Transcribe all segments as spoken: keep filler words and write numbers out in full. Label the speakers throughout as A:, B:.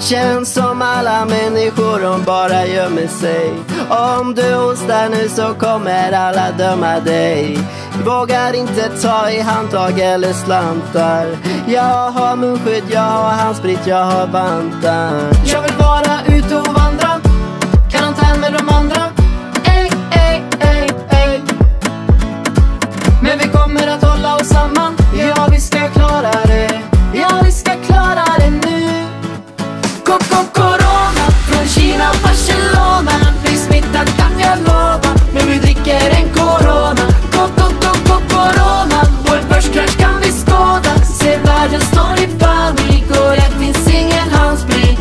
A: Känns som alla människor, de bara gömmer sig. Om du hostar nu så kommer alla döma dig. Vågar inte ta i handtag eller slantar. Jag har munskydd, jag har handsprit, jag har vantar. Jag vill vara ute och vandra, karantän med de andra. Ey, ey, ey, ey. Men vi kommer att hålla oss samman. Ja, vi ska klara det. Ja, vi ska klara det nu. Corona från Kina, Barcelona. Vi smittar kan jag lova. Men vi dricker en corona. Corona. Vår börskrasch kan vi skåda. Se världen står i panik och det finns ingen handsprit.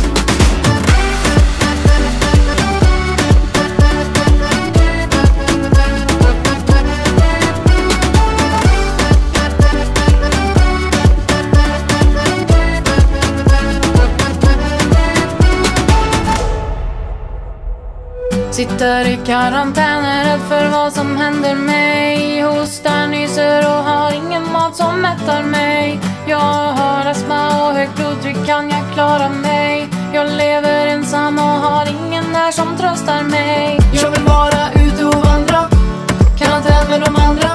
B: Sitter i karantän, är rädd för vad som händer mig. Hostar, nyser och har ingen mat som mättar mig. Jag har astma och högt blodtryck, kan jag klara mig? Jag lever ensam och har ingen där som tröstar mig.
A: Jag vill vara ute och vandra, karantän med de andra.